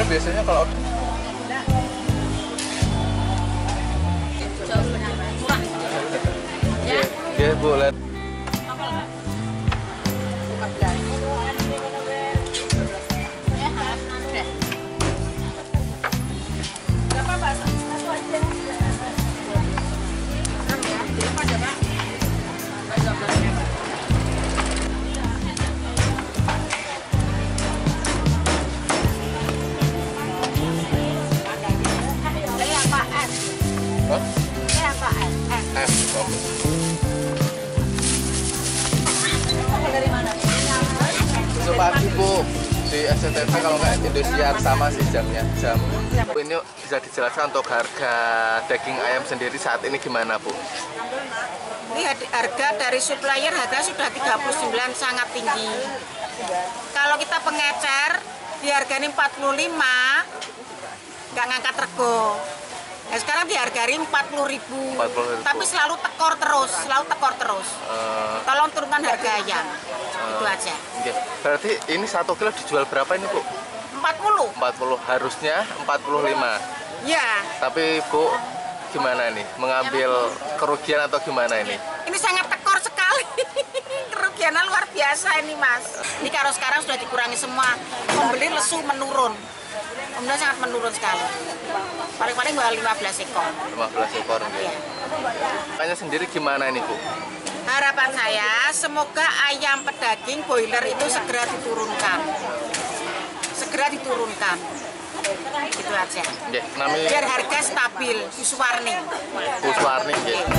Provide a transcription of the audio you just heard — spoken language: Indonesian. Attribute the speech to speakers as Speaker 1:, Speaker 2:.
Speaker 1: biasanya kalau ya Bu, lihat. Pagi Bu, di SCTV kalau nggak Indosiar sama sih jamnya. Ini bisa dijelaskan untuk harga daging ayam sendiri saat ini gimana Bu?
Speaker 2: Ini harga dari supplier harga sudah 39, sangat tinggi. Kalau kita pengecer dihargai 45, nggak ngangkat rego. Nah, sekarang dihargai 40.000, tapi selalu tekor terus. Tolong turunkan harga ayam, itu aja.
Speaker 1: Okay. Berarti ini 1 kilo dijual berapa ini Bu?
Speaker 2: 40.
Speaker 1: 40, harusnya 45.
Speaker 2: Ya.
Speaker 1: Tapi Bu, gimana nih? Mengambil kerugian atau gimana ini?
Speaker 2: Ini sangat tekor sekali. Kerugiannya luar biasa ini Mas. Ini kalau sekarang sudah dikurangi semua, pembeli lesu menurun. Kemudian sangat menurun sekali. Paling-paling 15 ekor.
Speaker 1: 15 ekor.
Speaker 2: Iya.
Speaker 1: Makanya sendiri gimana ini Bu?
Speaker 2: Harapan saya semoga ayam pedaging boiler itu segera diturunkan. Gitu aja.
Speaker 1: Biar
Speaker 2: harga stabil. Bu Suwarni.
Speaker 1: Bu Suwarni.